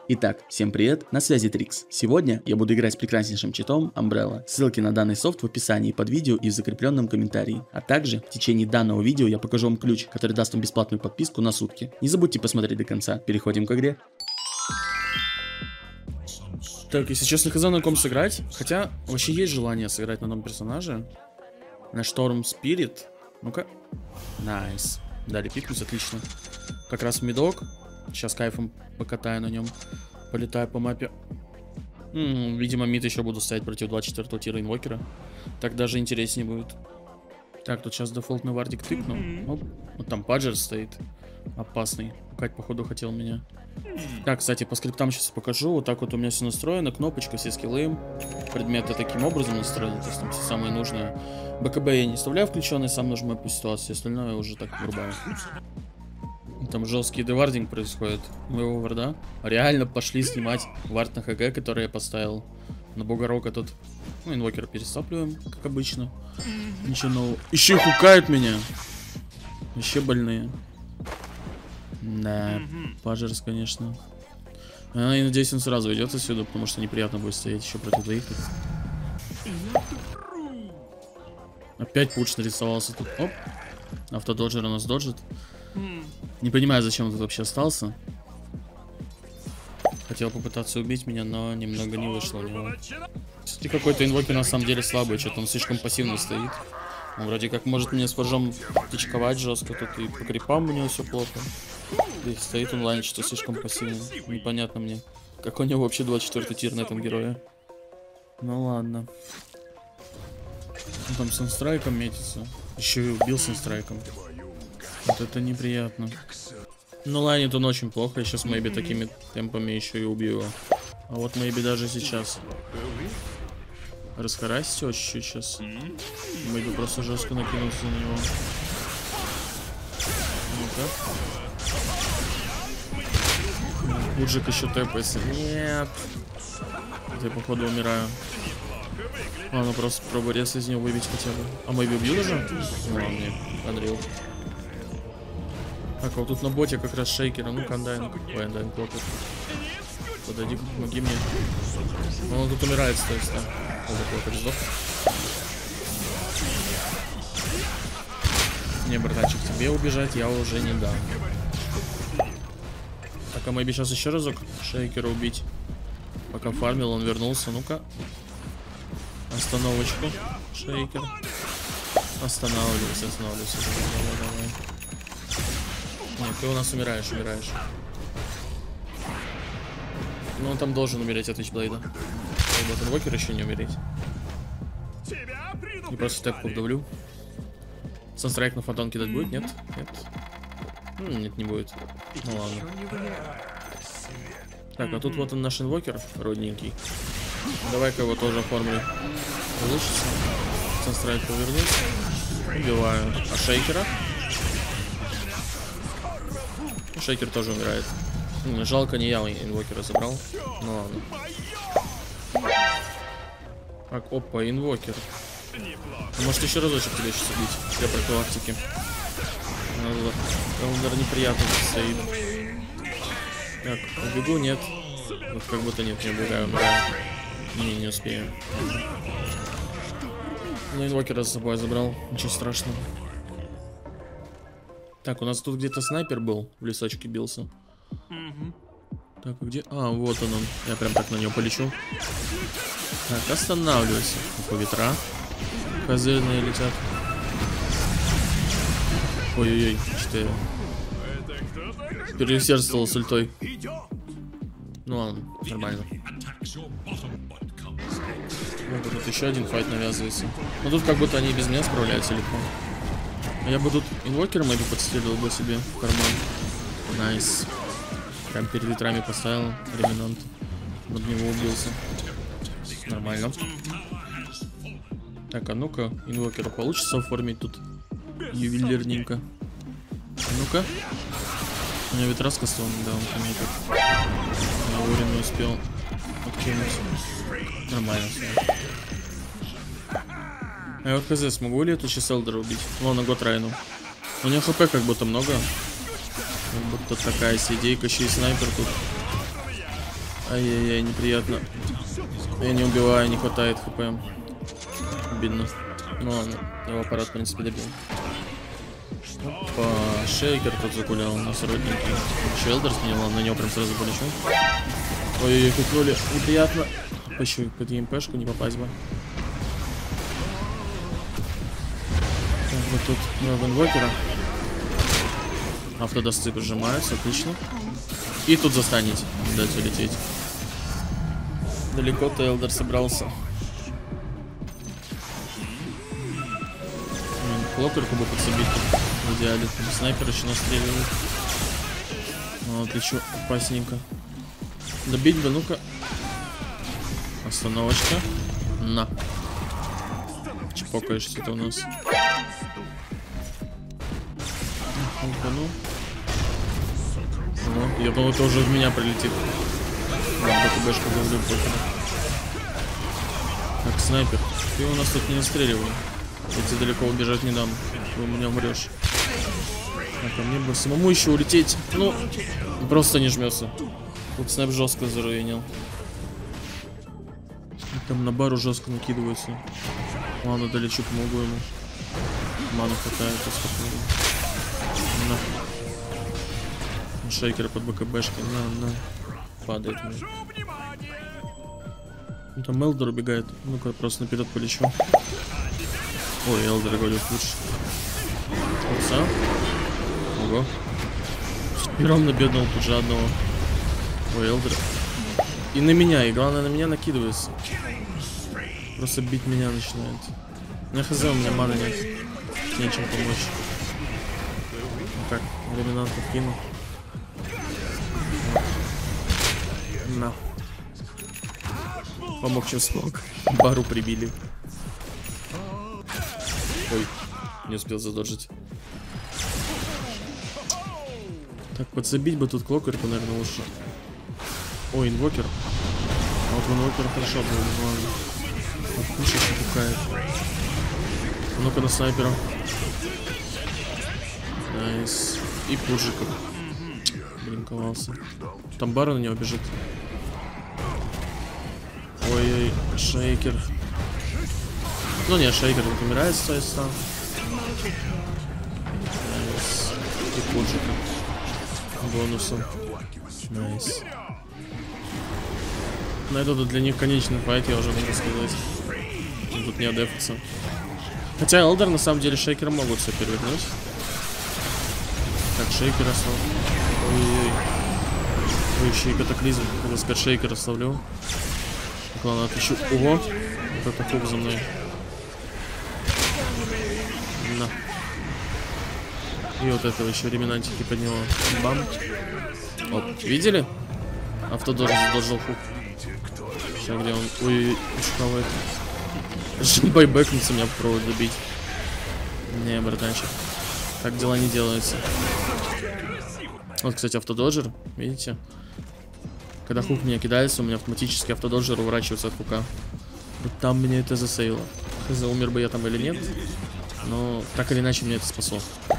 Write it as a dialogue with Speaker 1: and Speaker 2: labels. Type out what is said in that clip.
Speaker 1: Итак, всем привет, на связи Трикс. Сегодня я буду играть с прекраснейшим читом Umbrella. Ссылки на данный софт в описании под видео и в закрепленном комментарии. А также в течение данного видео я покажу вам ключ, который даст вам бесплатную подписку на сутки. Не забудьте посмотреть до конца. Переходим к игре. Так, если честно, хз на ком сыграть. Хотя, вообще есть желание сыграть на новом персонаже. На Storm Spirit. Ну-ка. Найс. Дали пикнуть, отлично. Как раз мидок. Сейчас кайфом покатаю на нем. Полетаю по мапе. Видимо, мид еще буду стоять против 24-го тира инвокера. Так даже интереснее будет. Так, тут сейчас дефолтный вардик тыкну. Оп. Вот там паджер стоит. Опасный. Кать, походу, хотел меня. Так, кстати, по скриптам сейчас покажу. Вот так вот у меня все настроено. Кнопочка, все скиллы. Предметы таким образом настроены. То есть там все самое нужное. БКБ я не оставляю включенный, сам нажимаю по ситуации. Остальное уже так врубаю. Там жесткий девардинг происходит моего варда. Реально пошли снимать вард на ХГ, который я поставил. На Бугорока тут. Ну, инвокера пересапливаем, как обычно. Ничего нового. Еще и хукают меня. Еще больные. Да, пажерс, конечно. И надеюсь, он сразу идет отсюда, потому что неприятно будет стоять еще против двоих. Опять пуч нарисовался тут. Оп. Автододжер у нас доджит. Не понимаю, зачем он тут вообще остался. Хотел попытаться убить меня, но немного не вышло у него. Кстати, какой-то инвокер на самом деле слабый, что-то он слишком пассивно стоит. Он вроде как может мне с форжом тычковать жестко, тут и по крипам у него все плохо. И стоит онлайн, что слишком пассивно. Непонятно мне. Как у него вообще 24-й тир на этом герое. Ну ладно. Он там санстрайком метится. Еще и убил санстрайком. Вот это неприятно. Ну лайнит он очень плохо. Я сейчас Мэйби такими темпами еще и убью его. А вот Мэйби даже сейчас. Расхарасить его чуть-чуть сейчас. Мэйби просто жестко накинулся на него. Ну-ка. Пуджик еще тэпается. Нет. Я походу умираю. Ладно, просто попробую рез из него выбить хотя бы. А Мэйби убью даже? Ну ладно, нет. Андрил. Так, а вот тут на боте как раз шейкера. Ну-ка, Андайн. Ой, Андайн плотит. Подойди, помоги мне. Он тут умирает, то есть, да. Плотит, сдох. Не, братанчик, тебе убежать я уже не дам. Так, а Мэйби сейчас еще разок шейкера убить. Пока фармил, он вернулся. Ну-ка. Остановочку. Шейкер. Останавливайся. Давай. Нет, ты у нас умираешь. Ну он там должен умереть от Вичблейда. Вот инвокер еще не умереть. И просто степку вдавлю. Санстрайк на фотон кидать будет? Нет? Нет, не будет. Ну ладно. Так, а тут вот он наш инвокер, родненький. Давай-ка его тоже оформлю. Получится. Санстрайк повернуть. Убиваю. А шейкера? Шейкер тоже умирает. Жалко, не я инвокера забрал. Ну ладно. Так, опа, инвокер. Может еще разочек тебе сейчас убить для профилактики. Элдер неприятно стоит. Так, убегу, нет. Вот как будто нет, не убегаю, умираю. Не успею. Ну, инвокера с собой забрал. Ничего страшного. Так, у нас тут где-то снайпер был, в лесочке бился. Так, а где? А, вот он. Я прям так на него полечу. Так, останавливайся. По ветра. Козырные летят. Ой-ой-ой, что я переусердствовал с ультой. Ну ладно, нормально. Вот тут еще один файт навязывается. Но тут как будто они без меня справляются легко. Я бы тут инвокером Мэйби подстрелил бы себе в карман. Найс. Прям перед ветрами поставил реминант. Над него убился. Нормально. Так, а ну-ка, инвокера получится оформить тут ювелирненько. А ну-ка. У меня ветра с кастом, да, он пометит. Я вовремя не успел откинуть. Нормально все. А я вот хз, смогу ли эту сейчас Элдера убить? Ладно, год Райну. У него хп как будто много. Как будто такая сидейка, еще и снайпер тут. Ай-яй-яй, неприятно. Я не убиваю, не хватает хп. Обидно. Ну ладно, его аппарат, в принципе, добил. Опа, Шейкер тут загулял, у нас родненький. Еще Элдер сменил, на него прям сразу полечу. Ой-ой-ой, кукнули, неприятно. Еще под ЕМПшку не попасть бы. Так, вот тут много инвокера. Автодосцы прижимаются, отлично. И тут застанете, дать улететь. Далеко-то Элдер собрался. Клокерку бы подсобить в идеале. Снайпер еще настреливает. Вот, лечу опасненько. Добить бы, ну-ка. Остановочка. На. Чпокаешься ты у нас. Ну. Ну, я думал, это уже в меня прилетит. БКБшку возле покера. Так, снайпер. Ты у нас тут не настреливай. Я тебе далеко убежать не дам. Ты у меня умрешь. А ко мне бы самому еще улететь. Ну, просто не жмется. Тут снайп жестко заруинил. Там на бару жестко накидывается. Ладно, долечу, помогу ему. Ману хватает, успокоен. На. Шейкера под БКБшкой. На. Падает мне. Ну, там Элдер убегает. Ну-ка, просто наперед полечу. Ой, Элдер, говорю, лучше. Отца. Ого. Первым набедал тут же одного. Ой, Элдер. И на меня, и главное, на меня накидывается. Просто бить меня начинает. На хз, у меня маны нет. Нечем помочь. Ну так, доминанту кину. На. Помог, чем смог. Бару прибили. Ой, не успел задоджить. Так, подзабить бы тут клокерку, наверное, лучше. Ой, инвокер. А вот инвокер хорошо было, но ладно. Вот пуша еще пукает. Ну-ка на снайпера. Найс. И пуджиков. Блинковался. Там бара на него бежит. Ой-ой, Шейкер. Ну нет, Шейкер тут умирает, соответственно. Найс. И пуджиков. Бонусом. Найс. Но это тут для них конечный файт, я уже могу сказать. Тут не одефаться. Хотя Элдер на самом деле Шейкера могут все перевернуть. Так, Шейкера слов. Ой-ой-ой. Ой, еще и катаклизм. Надо сказать, Шейкера словлю. Так, ладно, отвечу. Ого! Вот это хук за мной. На. И вот этого еще реминантики подняла. Бам. Оп, видели? Автодор задолжил хук. Сейчас где он? Ой, ушкавает. Байбекнется, меня попробует добить. Не, братанчик. Так дела не делаются. Вот, кстати, автододжер. Видите? Когда хук меня кидается, у меня автоматически автододжер уворачивается от хука. Вот там меня это засейвило. Хз, умер бы я там или нет. Но так или иначе мне это спасло.